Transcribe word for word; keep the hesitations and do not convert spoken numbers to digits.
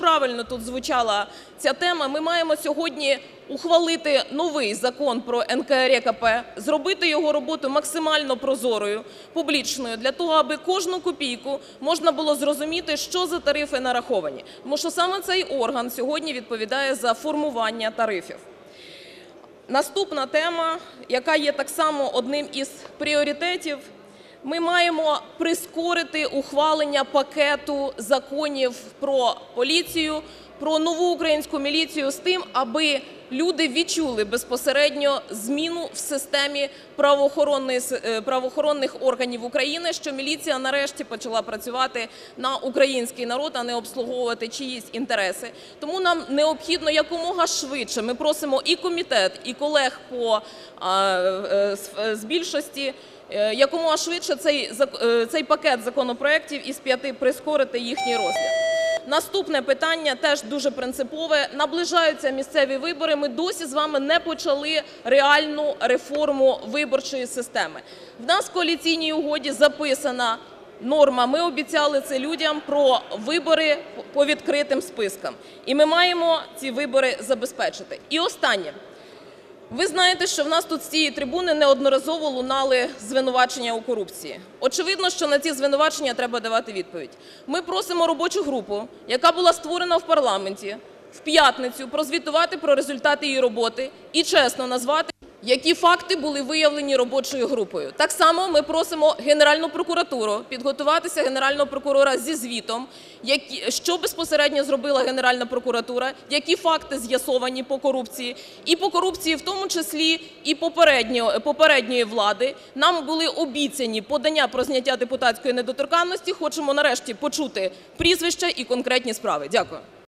правильно тут звучала ця тема. Ми маємо сьогодні ухвалити новий закон про ен ка ре ка пе, зробити його роботу максимально прозорою, публічною, для того, аби кожну копійку можна було зрозуміти, що за тарифи нараховані. Тому що саме цей орган сьогодні відповідає за формування тарифів. Наступна тема, яка є так само одним із пріоритетів. Ми маємо прискорити ухвалення пакету законів про поліцію, про нову українську міліцію з тим, аби люди відчули безпосередньо зміну в системі правоохоронних органів України, що міліція нарешті почала працювати на український народ, а не обслуговувати чиїсь інтереси. Тому нам необхідно якомога швидше, ми просимо і комітет, і колег по, з більшості, якомога швидше цей, цей пакет законопроєктів із п'яти прискорити їхній розгляд. Наступне питання теж дуже принципове. Наближаються місцеві вибори. Ми досі з вами не почали реальну реформу виборчої системи. В нас в коаліційній угоді записана норма, ми обіцяли це людям, про вибори по відкритим спискам. І ми маємо ці вибори забезпечити. І останнє. Ви знаєте, що в нас тут з цієї трибуни неодноразово лунали звинувачення у корупції. Очевидно, що на ці звинувачення треба давати відповідь. Ми просимо робочу групу, яка була створена в парламенті, в п'ятницю прозвітувати про результати її роботи і чесно назвати, які факти були виявлені робочою групою. Так само ми просимо Генеральну прокуратуру підготуватися, Генерального прокурора зі звітом, що безпосередньо зробила Генеральна прокуратура, які факти з'ясовані по корупції. І по корупції в тому числі і попередньої влади. Нам були обіцяні подання про зняття депутатської недоторканності. Хочемо нарешті почути прізвища і конкретні справи. Дякую.